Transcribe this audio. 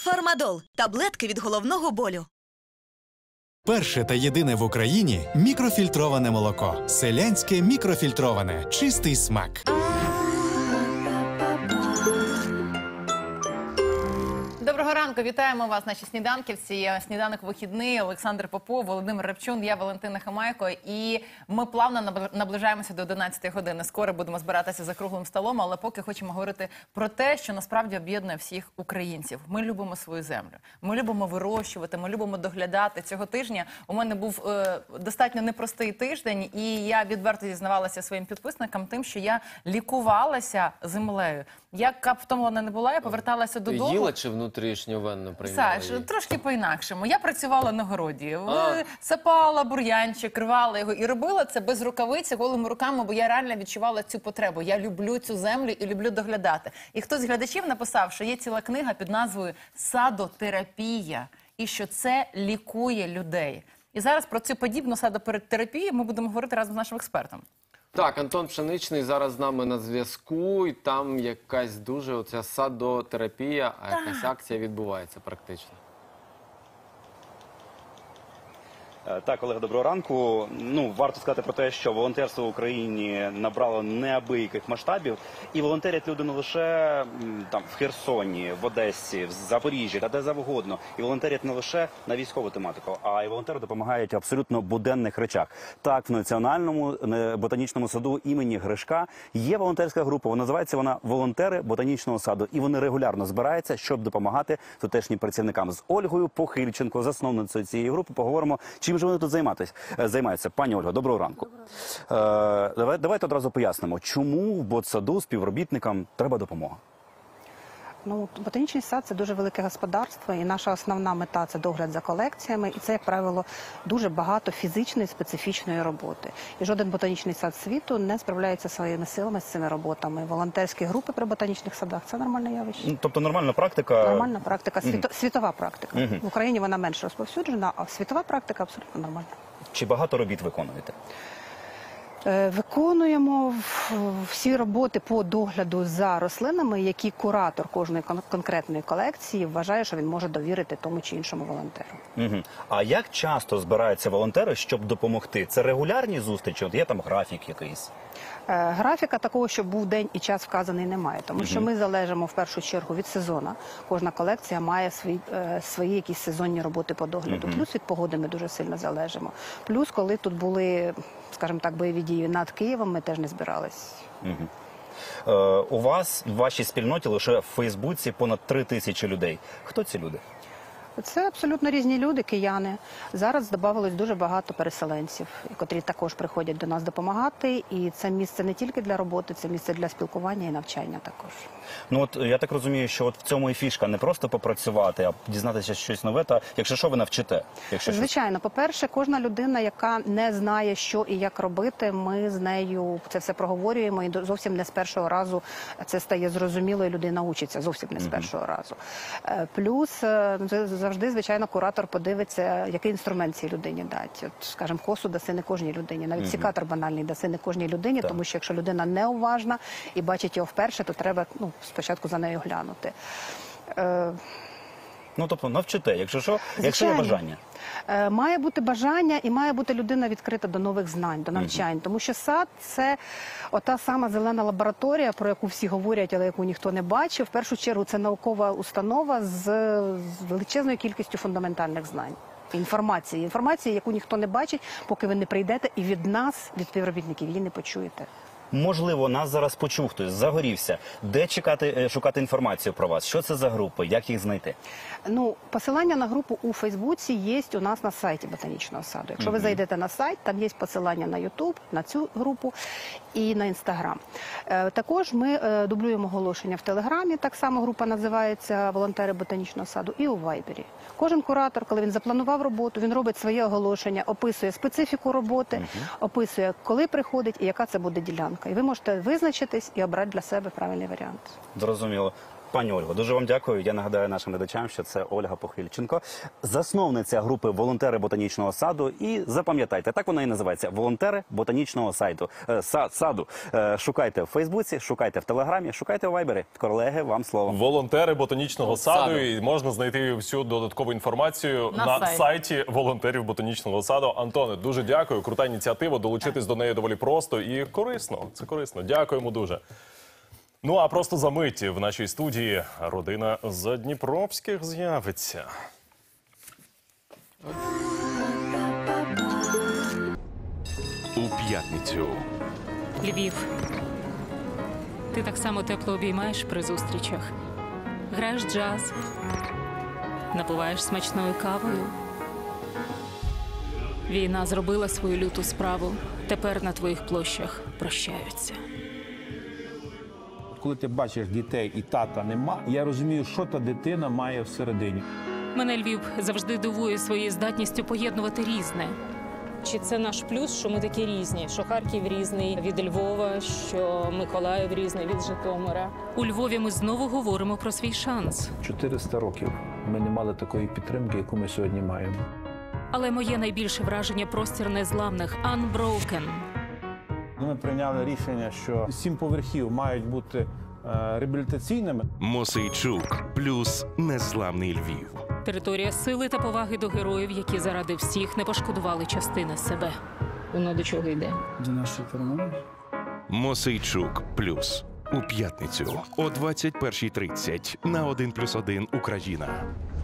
Фармадол – таблетки від головного болю. Перше та єдине в Україні мікрофільтроване молоко. Селянське мікрофільтроване. Чистий смак. Доброго ранку, вітаємо вас, наші сніданківці. Сніданок вихідний, Олександр Попов, Володимир Рябчун, я Валентина Хамайко. І ми плавно наближаємося до 11 години. Скоро будемо збиратися за круглим столом, але поки хочемо говорити про те, що насправді об'єднує всіх українців. Ми любимо свою землю, ми любимо вирощувати, ми любимо доглядати. Цього тижня у мене був достатньо непростий тиждень, і я відверто зізнавалася своїм підписникам тим, що я лікувалася землею. Яка б в тому вона не була, я поверталася додому. Їла чи внутрішню ванну приймала? Саш, трошки по-інакшому. Я працювала на городі, сапала бур'янчик, рвала його і робила це без рукавиці, голими руками, бо я реально відчувала цю потребу. Я люблю цю землю і люблю доглядати. І хтось з глядачів написав, що є ціла книга під назвою «Садотерапія» і що це лікує людей. І зараз про цю подібну садотерапію ми будемо говорити разом з нашим експертом. Так, Антон Пшеничний зараз з нами на зв'язку, і там якась дуже оця садотерапія, а якась акція відбувається практично. Так, Олег, доброго ранку. Варто сказати про те, що волонтерство в Україні набрало неабияких масштабів. І волонтерять люди не лише там в Херсоні, в Одесі, в Запоріжжі та де завгодно. І волонтерять не лише на військову тематику, а й волонтери допомагають абсолютно буденних речах. Так, в Національному ботанічному саду імені Гришка є волонтерська група. Називається вона «Волонтери ботанічного саду». І вони регулярно збираються, щоб допомагати тутешнім працівникам. З Ольгою Похильченко, засновницею цієї групи, поговоримо, чим же вони тут займаються. Пані Ольго, доброго ранку. Давайте одразу пояснимо, чому в ботсаду співробітникам треба допомога. Ботанічний сад – це дуже велике господарство, і наша основна мета – це догляд за колекціями, і це, як правило, дуже багато фізичної, специфічної роботи. І жоден ботанічний сад світу не справляється своїми силами з цими роботами. Волонтерські групи при ботанічних садах – це нормальне явище. Тобто нормальна практика? Нормальна практика, світова практика. В Україні вона менш розповсюджена, а світова практика абсолютно нормальна. Чи багато робіт виконуєте? Виконуємо всі роботи по догляду за рослинами, які куратор кожної конкретної колекції вважає, що він може довірити тому чи іншому волонтеру. А як часто збираються волонтери, щоб допомогти? Це регулярні зустрічі? От є там графік якийсь? Графіка такого, щоб був день і час вказаний, немає. Тому що ми залежимо в першу чергу від сезону. Кожна колекція має свої якісь сезонні роботи по догляду. Плюс від погоди ми дуже сильно залежимо. Плюс, коли тут були, скажімо так, бойові дії над Києвом, ми теж не збирались. У вас, в вашій спільноті, лише в Фейсбуці понад 3000 людей. Хто ці люди? Це абсолютно різні люди, кияни. Зараз додавалось дуже багато переселенців, котрі також приходять до нас допомагати. І це місце не тільки для роботи, це місце для спілкування і навчання також. Я так розумію, що в цьому і фішка не просто попрацювати, а дізнатися щось нове, та якщо що, ви навчите? Звичайно. По-перше, кожна людина, яка не знає, що і як робити, ми з нею це все проговорюємо, і зовсім не з першого разу це стає зрозуміло, і людина учиться зовсім не з першого разу. Плюс, завжди, звичайно, куратор подивиться, який інструмент цій людині дати. От, скажімо, косу даси не кожній людині, навіть секатор банальний даси не кожній людині, тому що якщо людина неуважна і бачить його вперше, то треба спочатку за нею глянути. Тобто навчите, якщо що, якщо є бажання. Має бути бажання і має бути людина відкрита до нових знань, до навчань. Тому що сад – це ота сама зелена лабораторія, про яку всі говорять, але яку ніхто не бачив. В першу чергу це наукова установа з величезною кількістю фундаментальних знань. Інформації, яку ніхто не бачить, поки ви не прийдете і від нас, від співробітників, її не почуєте. Можливо, нас зараз почув хтось, загорівся. Де шукати інформацію про вас? Що це за групи? Як їх знайти? Посилання на групу у Фейсбуці є у нас на сайті Ботанічного саду. Якщо ви зайдете на сайт, там є посилання на Ютуб, на цю групу і на Інстаграм. Також ми дублюємо оголошення в Телеграмі, так само група називається «Волонтери Ботанічного саду», і у Вайбері. Кожен куратор, коли він запланував роботу, він робить своє оголошення, описує специфіку роботи, описує, коли приходить і яка це буде ділянка. І ви можете визначитись і обрати для себе правильний варіант. Зрозуміло. Пані Ольго, дуже вам дякую. Я нагадаю нашим глядачам, що це Ольга Похильченко, засновниця групи «Волонтери ботанічного саду». І запам'ятайте, так вона і називається – «Волонтери ботанічного саду». Шукайте в Фейсбуці, шукайте в Телеграмі, шукайте у Вайбері. Колеги, вам слово. Волонтери ботанічного саду. І можна знайти всю додаткову інформацію на сайті волонтерів ботанічного саду. Антоне, дуже дякую. Крута ініціатива. Долучитись до неї доволі просто і корисно. Це корисно. Дякуємо дуже. Ну, а просто за мить в нашій студії родина Задніпровських з'явиться. У п'ятницю. Львів. Ти так само тепло обіймаєш при зустрічах. Граєш джаз. Напиваєш смачною кавою. Війна зробила свою люту справу. Тепер на твоїх площах прощаються. Коли ти бачиш дітей і тата нема, я розумію, що та дитина має всередині. Мене Львів завжди дивує своєю здатністю поєднувати різне. Чи це наш плюс, що ми такі різні? Що Харків різний від Львова, що Миколаїв різний від Житомира. У Львові ми знову говоримо про свій шанс. 400 років ми не мали такої підтримки, яку ми сьогодні маємо. Але моє найбільше враження – простір незламних – Unbroken. Ми прийняли рішення, що 7 поверхів мають бути реабілітаційними. Мосейчук плюс незламний Львів. Територія сили та поваги до героїв, які заради всіх не пошкодували частини себе. Воно до чого йде? До нашої перемоги. Мосейчук плюс. У п'ятницю о 21:30 на 1+1 Україна.